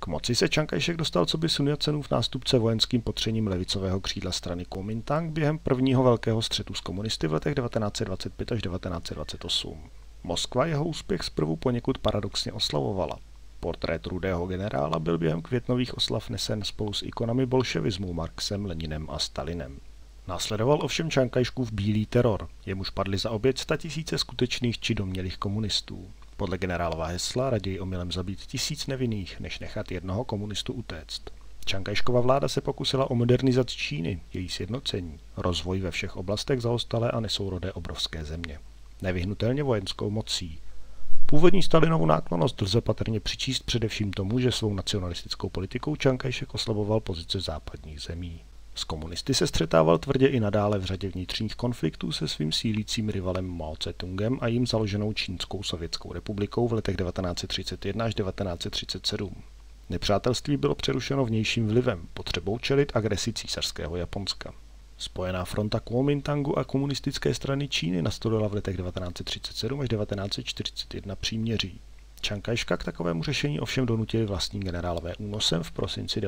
K moci se Čang Kaj-šek dostal coby Sun Jat-senův nástupce vojenským potřením levicového křídla strany Kuomintang během prvního velkého střetu s komunisty v letech 1925 až 1928. Moskva jeho úspěch zprvu poněkud paradoxně oslavovala. Portrét rudého generála byl během květnových oslav nesen spolu s ikonami bolševismu Marxem, Leninem a Stalinem. Následoval ovšem Čang Kaj-škův bílý teror, jemuž padly za oběť statisíce skutečných či domnělých komunistů. Podle generálova hesla raději omylem zabít 1000 nevinných, než nechat jednoho komunistu utéct. Čang Kaj-škova vláda se pokusila o modernizaci Číny, její sjednocení, rozvoj ve všech oblastech zaostalé a nesourodé obrovské země. Nevyhnutelně vojenskou mocí. Původní Stalinovu náklonnost lze patrně přičíst především tomu, že svou nacionalistickou politikou Čang Kaj-šek oslaboval pozice západních zemí. S komunisty se střetával tvrdě i nadále v řadě vnitřních konfliktů se svým sílícím rivalem Mao Tse-tungem a jím založenou Čínskou sovětskou republikou v letech 1931 až 1937. Nepřátelství bylo přerušeno vnějším vlivem, potřebou čelit agresi císařského Japonska. Spojená fronta Kuomintangu a komunistické strany Číny nastolila v letech 1937 až 1941 příměří. Čang Kaj-ška k takovému řešení ovšem donutili vlastním generálové únosem v prosinci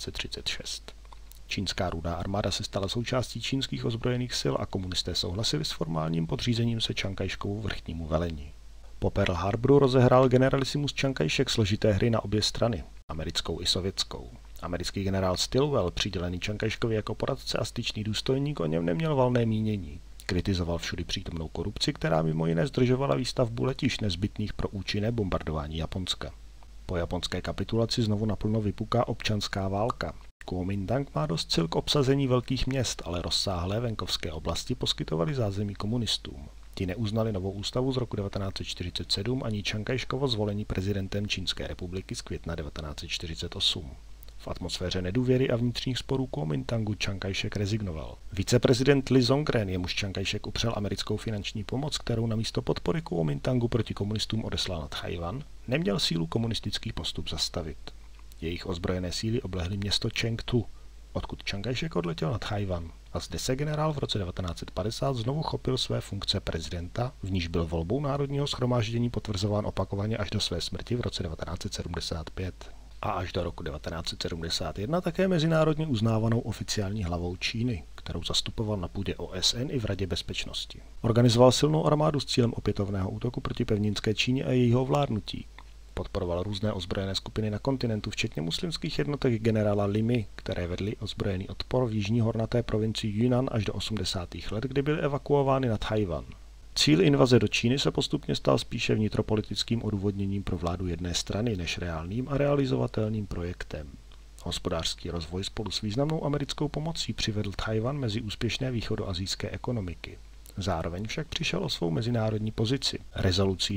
1936. Čínská rudá armáda se stala součástí čínských ozbrojených sil a komunisté souhlasili s formálním podřízením se Čang Kaj-škovu vrchnímu velení. Po Pearl Harboru rozehrál generalisimus Čang Kaj-šek složité hry na obě strany, americkou i sovětskou. Americký generál Stilwell, přidělený Čang Kaj-škovi jako poradce a styčný důstojník, o něm neměl valné mínění. Kritizoval všudy přítomnou korupci, která mimo jiné zdržovala výstavbu letišť nezbytných pro účinné bombardování Japonska. Po japonské kapitulaci znovu naplno vypuká občanská válka. Kuomintang má dost sil k obsazení velkých měst, ale rozsáhlé venkovské oblasti poskytovaly zázemí komunistům. Ti neuznali novou ústavu z roku 1947 ani Čang Kaj-škovo zvolení prezidentem Čínské republiky z května 1948. V atmosféře nedůvěry a vnitřních sporů Kuomintangu Čang Kaj-šek rezignoval. Viceprezident Lee Song-ren, jemuž Čang Kaj-šek upřel americkou finanční pomoc, kterou namísto podpory Kuomintangu proti komunistům odeslal na Tchaj-wan, neměl sílu komunistický postup zastavit. Jejich ozbrojené síly oblehly město Chengtu, odkud Čang Kaj-šek odletěl na Tchaj-wan, a zde se generál v roce 1950 znovu chopil své funkce prezidenta, v níž byl volbou Národního shromáždění potvrzován opakovaně až do své smrti v roce 1975. A až do roku 1971 také mezinárodně uznávanou oficiální hlavou Číny, kterou zastupoval na půdě OSN i v Radě bezpečnosti. Organizoval silnou armádu s cílem opětovného útoku proti pevninské Číně a jejího ovládnutí. Podporoval různé ozbrojené skupiny na kontinentu, včetně muslimských jednotek generála Limy, které vedly ozbrojený odpor v jižní hornaté provincii Yunnan až do 80. let, kdy byly evakuovány na Tchaj-wan. Cíl invaze do Číny se postupně stal spíše vnitropolitickým odůvodněním pro vládu jedné strany než reálným a realizovatelným projektem. Hospodářský rozvoj spolu s významnou americkou pomocí přivedl Tchaj-wan mezi úspěšné východoasijské ekonomiky. Zároveň však přišel o svou mezinárodní pozici. Rezolucí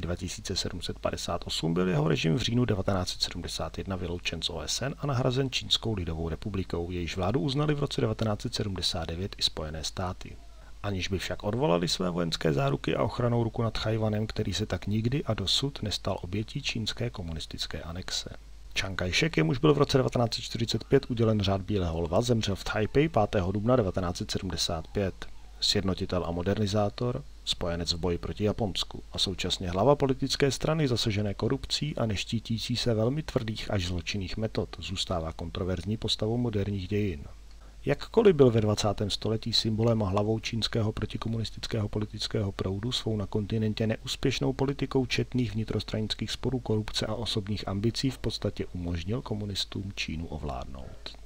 2758 byl jeho režim v říjnu 1971 vyloučen z OSN a nahrazen Čínskou lidovou republikou, jejíž vládu uznali v roce 1979 i Spojené státy. Aniž by však odvolali své vojenské záruky a ochranou ruku nad Tchaj-wanem, který se tak nikdy a dosud nestal obětí čínské komunistické anexe. Čang Kaj-šek, jemuž byl v roce 1945 udělen řád Bílého lva, zemřel v Taipei 5. dubna 1975. Sjednotitel a modernizátor, spojenec v boji proti Japonsku a současně hlava politické strany zasažené korupcí a neštítící se velmi tvrdých až zločinných metod, zůstává kontroverzní postavou moderních dějin. Jakkoliv byl ve 20. století symbolem a hlavou čínského protikomunistického politického proudu, svou na kontinentě neúspěšnou politikou četných vnitrostranických sporů, korupce a osobních ambicí v podstatě umožnil komunistům Čínu ovládnout.